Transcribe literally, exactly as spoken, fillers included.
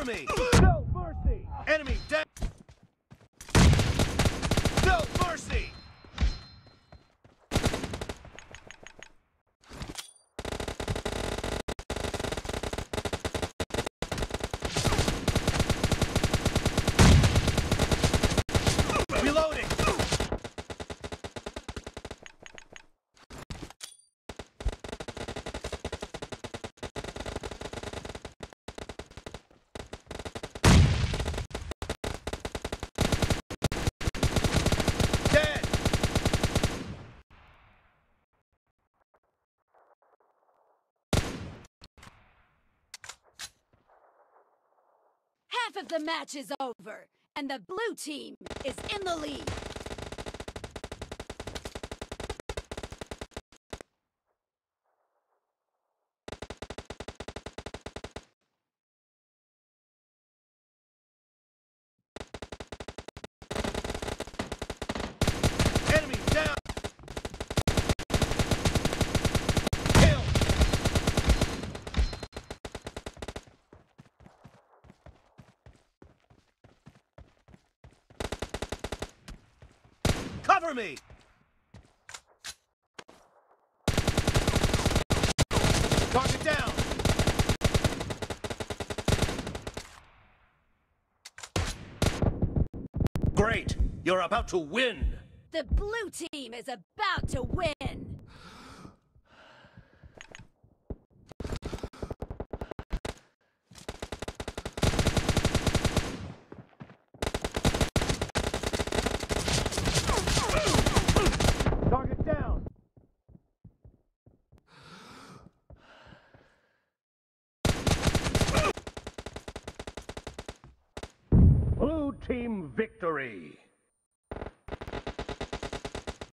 Cover me! No mercy! Enemy down! No mercy! Reloading! Dead! Half of the match is over, and the blue team is in the lead. Enemy down! Kill! Cover me! Target down! Great! You're about to win! The blue team is about to win. Target down! Blue team victory!